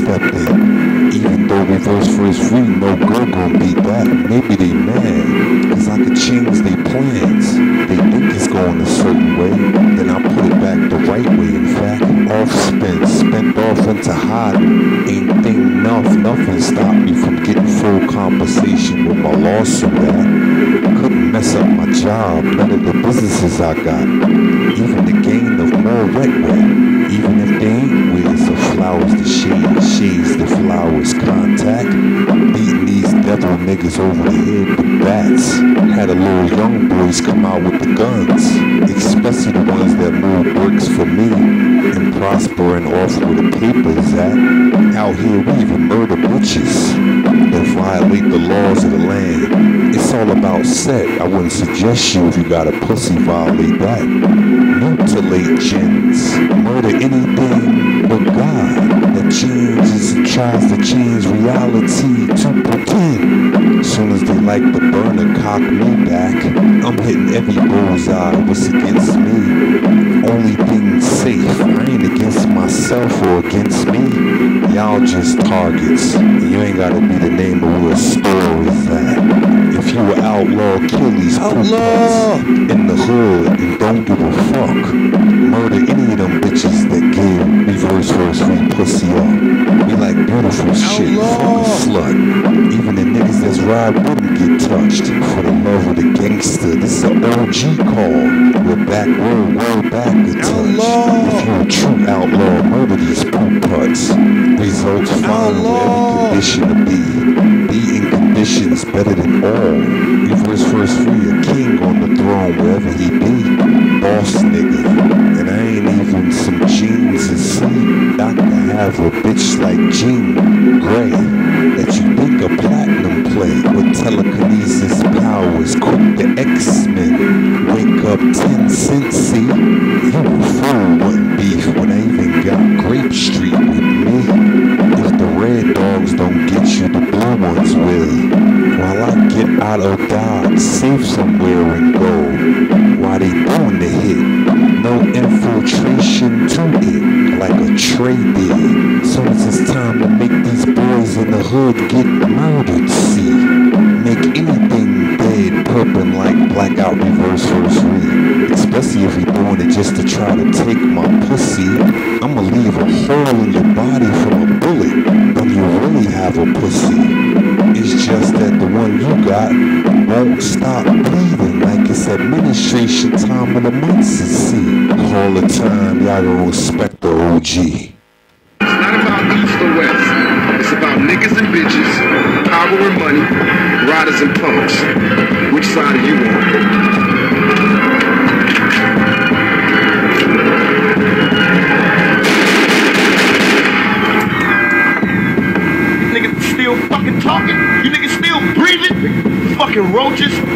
stepped in. Even though reverse first free, no girl gon' beat that. Maybe they mad, cause I could change their plans. They think it's going a certain way, then I put it back the right way. In fact, off spin, spent off into hiding. Ain't think nothing stopped me from getting full compensation with my lawsuit at. Couldn't mess up my job, none of the businesses I got. Even the gain of more wet. Even if they ain't weeds or flowers to shade, shades the flowers contact. Beating these devil niggas over the head with bats. Had a little young boys come out with the guns, especially the ones that move bricks for me and prospering off where the papers at. Out here we even murder bitches that violate the laws of the land. It's all about set. I wouldn't suggest you if you got a pussy violate that. Mutilate gins, murder anything but God that changes and tries to change reality to pretend. Soon as they like the burner cock me back, I'm hitting every bullseye. What's against me? Only thing safe. I ain't against myself or against me. Y'all just targets. You ain't gotta be the name of where a store is at. If you were outlaw, kill these outlaw in the hood and don't give a fuck. Murder any of them bitches that give reverse first free pussy up. We like beautiful shit, fuck a slut. Even the niggas that's ride with them get touched. For the love of the gangster, this is an OG call. We're back, word back to touch. If you're a true outlaw, murder these poop putts. Results found with every condition to be. Be in conditions better than all. Reverse first free, a king on the throne wherever he be. Boss nigga, and I ain't even some jeans and see. I can have a bitch like Jean Grey that you think a platinum play with telekinesis powers. Quick the X-Men, wake up 10 cents, see? You a fool, wasn't beef when I even got Grape Street with me. If the red dogs don't get you, the blue ones will. While I get out of Dodge, safe somewhere and go. While they doing the hit, no infiltration to it, like a trade did. Soon as it's time to make these boys in the hood get murdered, see. Make anything dead purping like blackout reverse first read. Especially if you're doing it just to try to take my pussy. I'ma leave a hole in your body from a bullet when you really have a pussy. It's just that the one you got won't stop bleeding like it's administration time of the month, see. All the time, y'all gonna respect the OG. It's not about east or west. It's about niggas and bitches, power and money, riders and punks. Which side are you on? Fucking talking, you niggas still breathing, fucking roaches.